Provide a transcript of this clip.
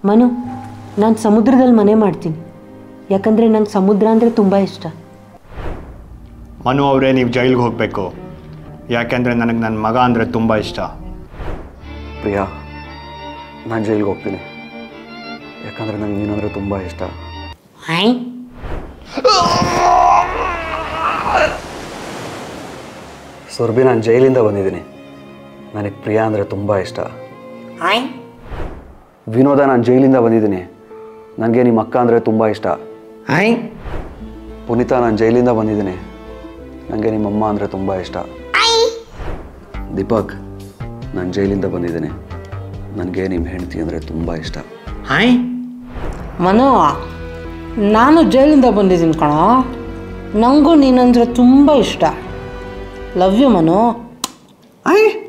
ಮನು, ನಾನು ಸಮುದ್ರದಲ್ಲಿ ಮನೆ ಮಾಡ್ತೀನಿ, ಯಾಕಂದರೆ ನಂಗೆ ಸಮುದ್ರ ಅಂದರೆ ತುಂಬ ಇಷ್ಟ. ಮನು ಅವರೇ, ನೀವು ಜೈಲಿಗೆ ಹೋಗಬೇಕು, ಯಾಕೆಂದರೆ ನನಗೆ ನನ್ನ ಮಗ ಅಂದರೆ ತುಂಬ ಇಷ್ಟ. ಪ್ರಿಯಾ, ನಾನು ಜೈಲಿಗೆ ಹೋಗ್ತೀನಿ, ಯಾಕಂದರೆ ನಂಗೆ ನೀನಂದರೆ ತುಂಬ ಇಷ್ಟ. ಹಾಯ್ ಸುರ್ಭಿ, ನಾನು ಜೈಲಿಂದ ಬಂದಿದ್ದೀನಿ, ನನಗೆ ಪ್ರಿಯಾ ಅಂದರೆ ತುಂಬ ಇಷ್ಟ. ಹಾಯ್ ವಿನೋದ, ನಾನು ಜೈಲಿಂದ ಬಂದಿದ್ದೀನಿ, ನನಗೆ ನಿಮ್ಮ ಅಕ್ಕ ಅಂದರೆ ತುಂಬ ಇಷ್ಟ. ಹಾಯ್ ಪುನೀತಾ, ನಾನು ಜೈಲಿಂದ ಬಂದಿದ್ದೀನಿ, ನನಗೆ ನಿಮ್ಮಮ್ಮ ಅಂದರೆ ತುಂಬ ಇಷ್ಟ. ದೀಪಕ್, ನಾನು ಜೈಲಿಂದ ಬಂದಿದ್ದೀನಿ, ನನಗೆ ನಿಮ್ಮ ಹೆಂಡತಿ ಅಂದರೆ ತುಂಬ ಇಷ್ಟ. ಹಾಯ್ ಮನು, ನಾನು ಜೈಲಿಂದ ಬಂದಿದ್ದೀನಿ ಕಣೋ, ನನಗೂ ನೀನಂದರೆ ತುಂಬ ಇಷ್ಟ. Love you Manu. ಹಾಯ್